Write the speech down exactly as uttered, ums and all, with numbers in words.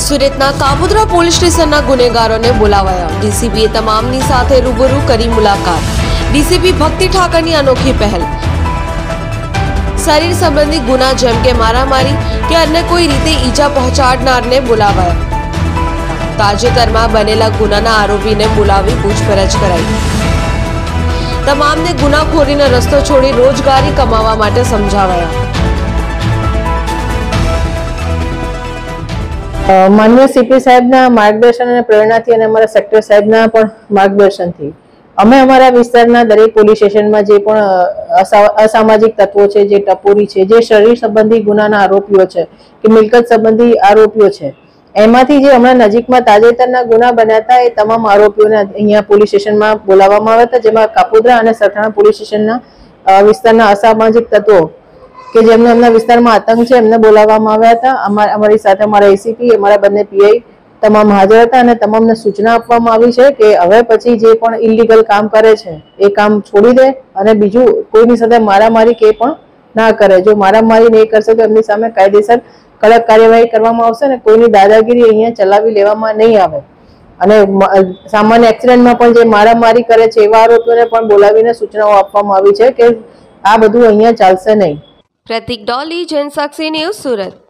સુરતના કાપોદ્રા પોલીસ સ્ટેશનના ગુનેગારોને બોલાવાયા। ડીસીપીએ તમામની સાથે રૂબરૂ કરી મુલાકાત। ડીસીપી ભક્તિ ઠાકરની અનોખી પહેલ। શરીર સંબંધી ગુના જેમ કે મારામારી કે અન્ય કોઈ રીતે ઈજા પહોંચાડનારને બોલાવાયા। તાજેતરમાં બનેલા ગુનાના આરોપીને બોલાવી પૂછપરછ કરાઈ। તમામને ગુનાખોરીનો રસ્તો છોડી રોજગારી કમાવા માટે સમજાવાયા। माननीय सीपी साहेबना मार्गदर्शन અને પ્રેરણાથી અને અમારા સેક્ટર સાહેબના પણ માર્ગદર્શનથી અમે અમારા વિસ્તારના દરેક પોલીસ સ્ટેશનમાં જે પણ અસામાજિક તત્વો છે, જે ટપોરી છે, જે શરીર સંબંધી ગુનાના આરોપીઓ છે કે મિલકત સંબંધી આરોપીઓ છે, એમાંથી જે હમણાં નજીકમાં તાજેતરના ગુના બન્યા હતા એ તમામ આરોપીઓને અહીંયા પોલીસ સ્ટેશનમાં બોલાવવામાં આવ્યા હતા, જેમાં કાપોદ્રા અને સરથાણા પોલીસ સ્ટેશનના વિસ્તારના અસામાજિક તત્વો કે જેમને એમના વિસ્તારમાં આતંક છે એમને બોલાવવામાં આવ્યા હતા। અમારી સાથે અમારા એસીપી, અમારા બંને પીઆઈ તમામ હાજર હતા અને તમામને સૂચના આપવામાં આવી છે કે હવે પછી જે પણ ઇલીગલ કામ કરે છે એ કામ છોડી દે અને બીજું કોઈની સાથે મારામારી કે પણ ના કરે। જો મારામારી નહીં કરશે તો એમની સામે કાયદેસર કડક કાર્યવાહી કરવામાં આવશે અને કોઈની દાદાગીરી અહીંયા ચલાવી લેવામાં નહીં આવે। અને સામાન્ય એક્સિડન્ટમાં પણ જે મારામારી કરે છે એવા આરોપીઓને પણ બોલાવીને સૂચનાઓ આપવામાં આવી છે કે આ બધું અહીંયા ચાલશે નહીં। પ્રતિક ડોલી, જનસાક્ષી ન્યૂઝ, સુરત।